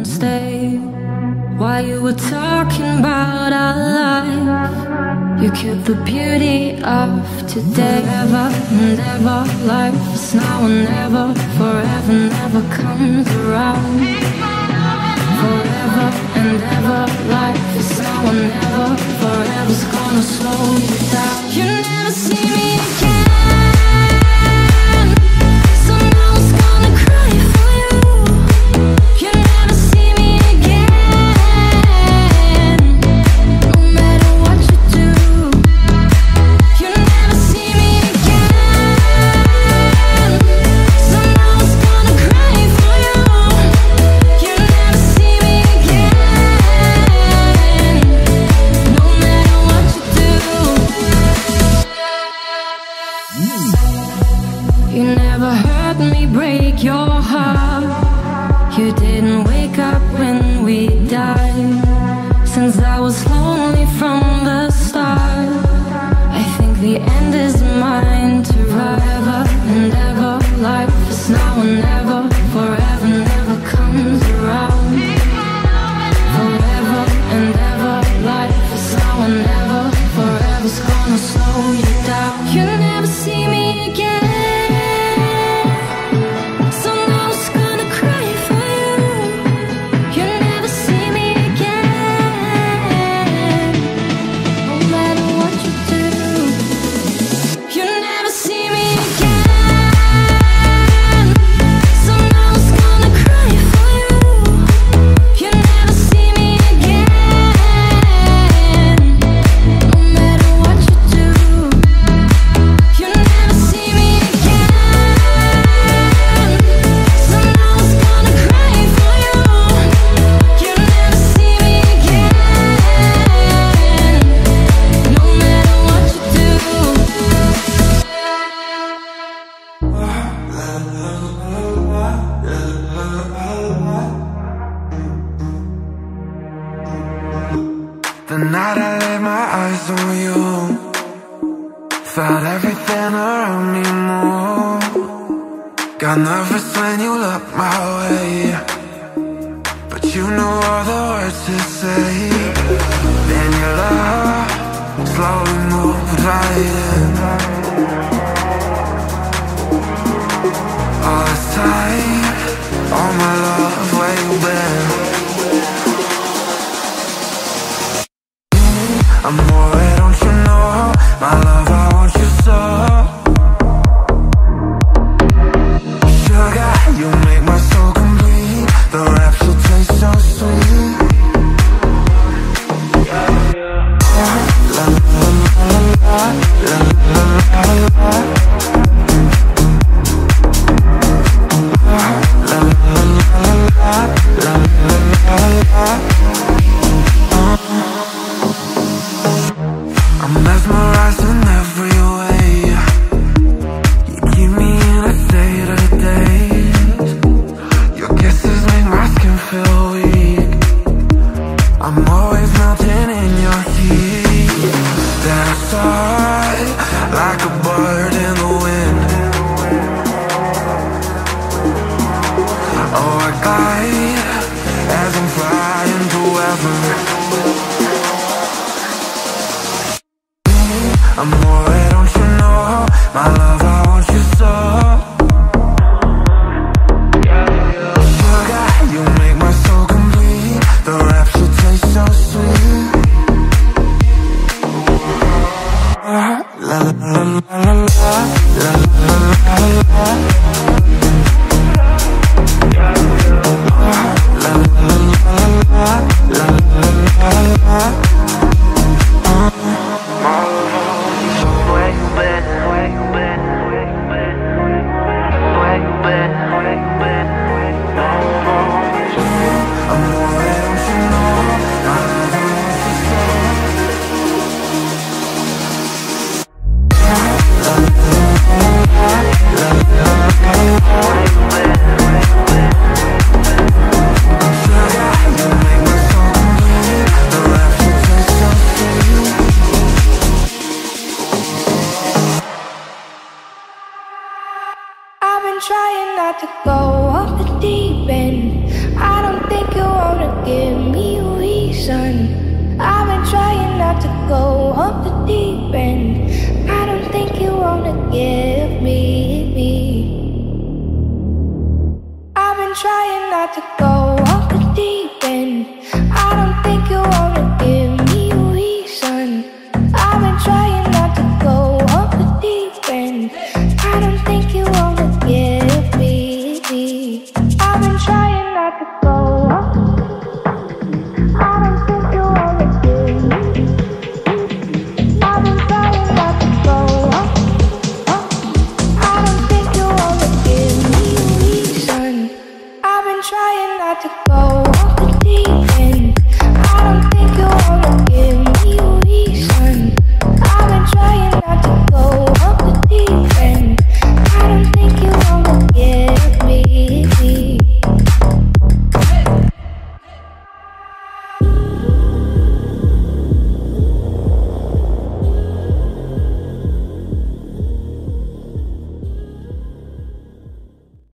stay. While you were talking about our life, you killed the beauty of today. Ever and ever, life is now or never. Forever never comes around. Forever and ever, life is now or never. Forever's gonna slow you down. You never see me again. Someone's gonna cry for you. You never see me again. No matter what you do, you never see me again. Someone's gonna cry for you. You never see me again. No matter what you do. You never heard me break your heart. You didn't wake up when we died. Since I was lonely from the start, I think the end is mine to forever and ever. Life is now or never. Forever never comes around. Forever and ever, life is now or never. Forever's gonna slow you down. You never see me again. Someone's gonna cry for you. You never see me again. No matter what you do, you never see me again. Someone's gonna cry for you. You never see me again. No matter what you do, you never see me again. Someone's gonna cry for you. You never see me again. No matter what you do. The night I laid my eyes on you, felt everything around me move. Got nervous when you looked my way, but you knew all the words to say. Then your love slowly moved right in. All this time, all my love, where you been? I'm worried, don't you know? My love, I want you so. Sugar, you make my soul complete. The rapture tastes so sweet. La la la la la la la la. La la la la la la. I'm mesmerized in every way. You keep me in a state of daze. Your kisses make my skin feel weak. I'm always melting in your heat. Then I soar like a bird in the wind. Oh, I glide as I'm flying to heaven. I'm worried, don't you know? My love, I want you so. Sugar, you make my soul complete. The rapture tastes so sweet. La la la la la la la la la. La la la la la la. Where you been? Where you been? off the deep end. I don't think you wanna give me. I've been trying not to go off the deep end. I don't think you wanna give